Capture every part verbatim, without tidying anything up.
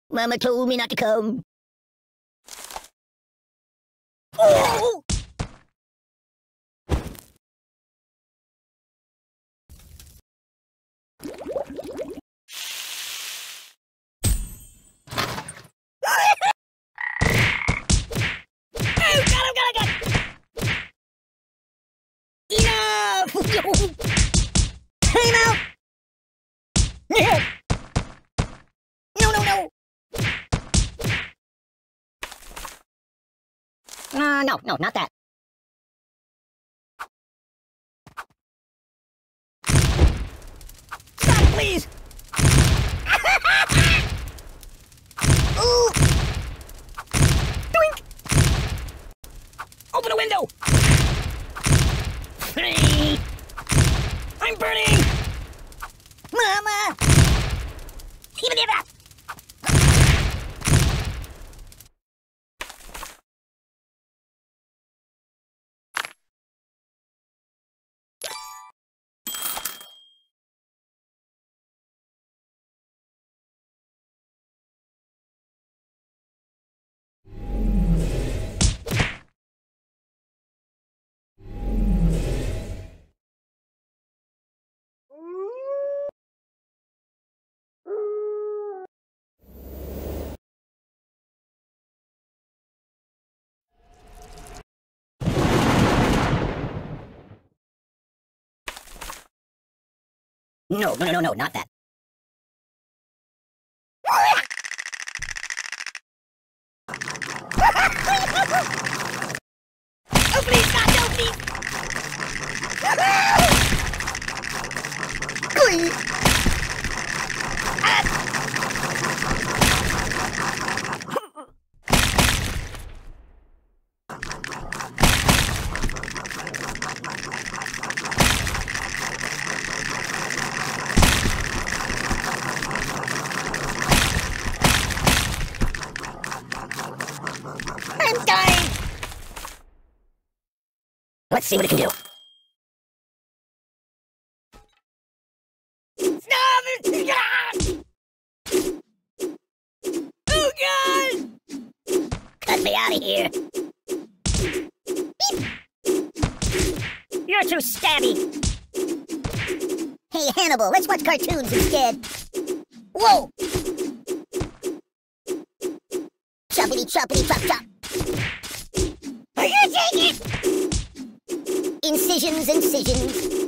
Mama told me not to come. Oh! Oh, God, oh, God, oh, God! Enough! Time out! No, no, no! Uh, no, no, not that. Stop, please! Ooh! Doink! Open a window! I'm burning! Mama! Even if that! No, no, no, no, no, not that. Oh, please, God, no, please! Please! Ah. I'm dying! Let's see what it can do. Stop it! God! Oh, God! Cut me out of here. Beep. You're too stabby. Hey, Hannibal, let's watch cartoons instead. Whoa! Choppity choppity chop chop. Are you taking it? Incisions, incisions.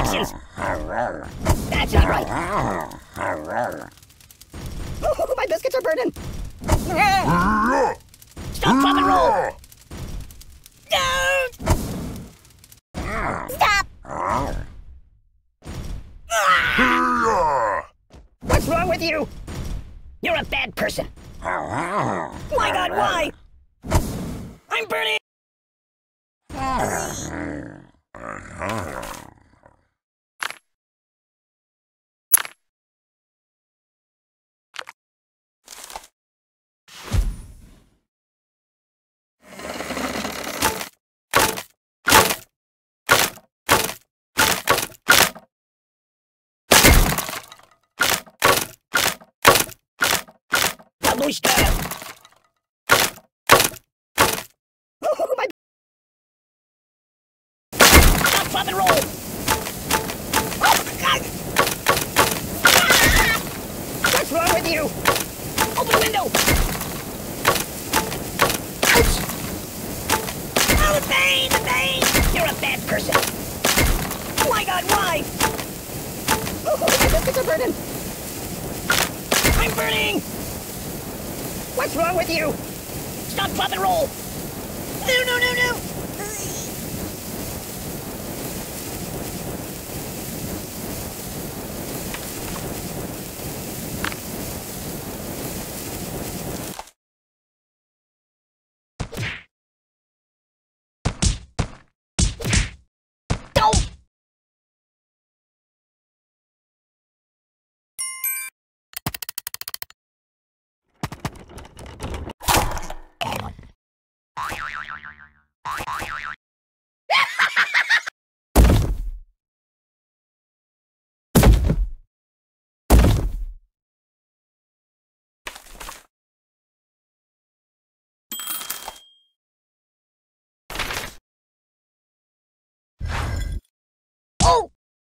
directions. That's not right. Oh, my biscuits are burning. Stop, drop, and roll. Don't. Stop. What's wrong with you? You're a bad person. My God, why? I'm burning. Babushka. Oh, my. Stop, drop, and roll. Oh, God. Ah! What's wrong with you? Open the window. Ouch. Oh, the pain, the pain. You're a bad person. My God, why? Oh, my biscuits are burning. I'm burning. What's wrong with you? Stop, drop, and roll. No, no, no, no. Oh!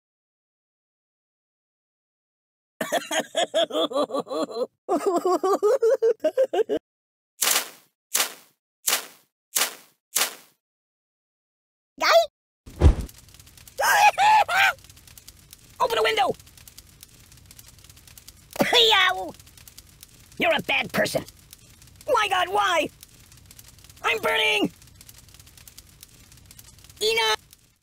Guy? Open a window! Yow! You're a bad person. My God, why? I'm burning! Enough!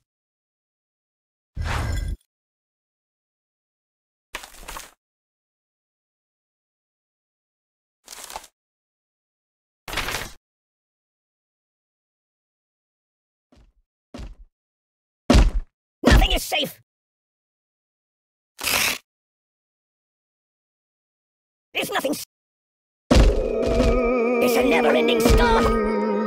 Nothing is safe! There's nothing s- It's a never-ending story!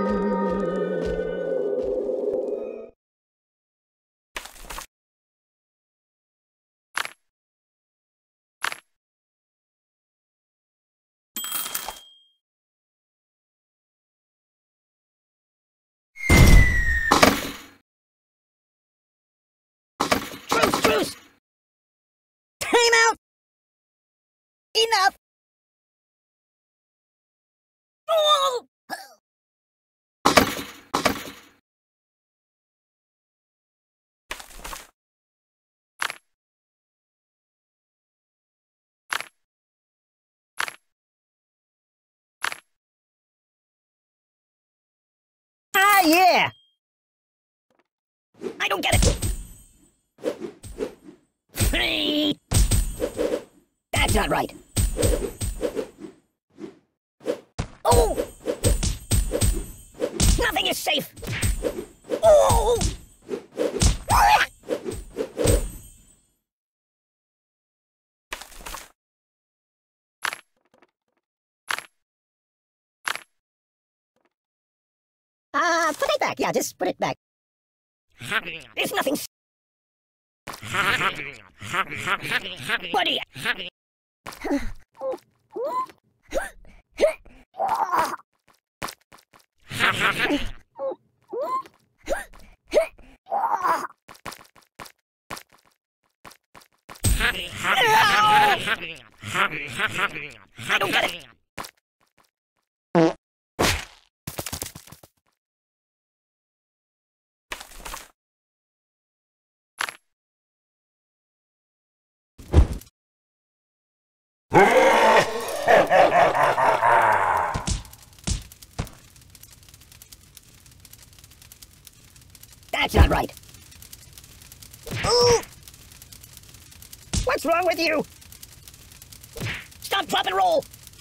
Truce, truce! Time out! Enough! Oh! Ah, yeah! I don't get it! That's not right. Oh! Nothing is safe! Oh! Uh, put it back. Yeah, just put it back. There's nothing s- Buddy! I don't get it! That's not right. Ooh! What's wrong with you? Stop, drop, and roll!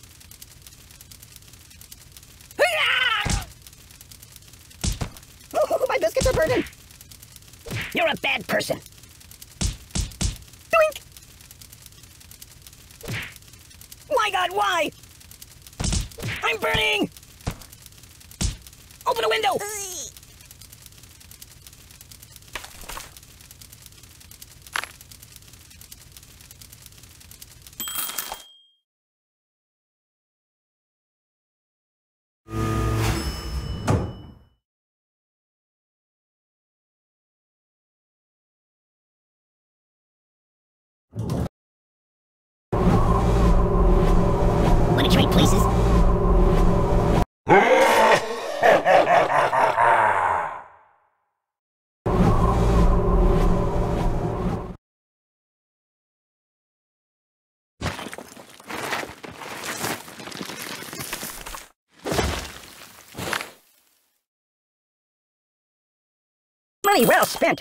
Oh, my biscuits are burning! You're a bad person. Doink! My God, why? I'm burning! Open a window! Wanna trade places? Money well spent.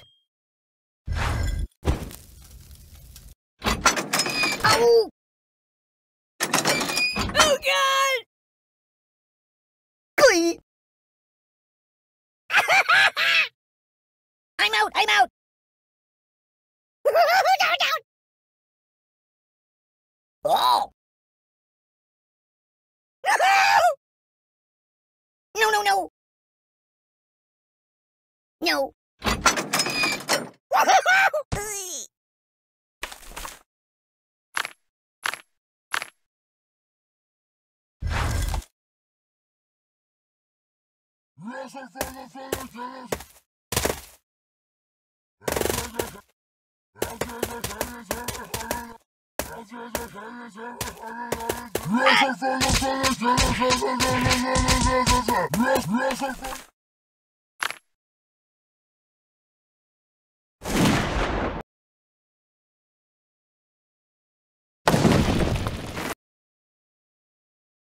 Oh! Oh, God! Glee! I'm out! I'm out! Down, down! Oh! No, no, no! No!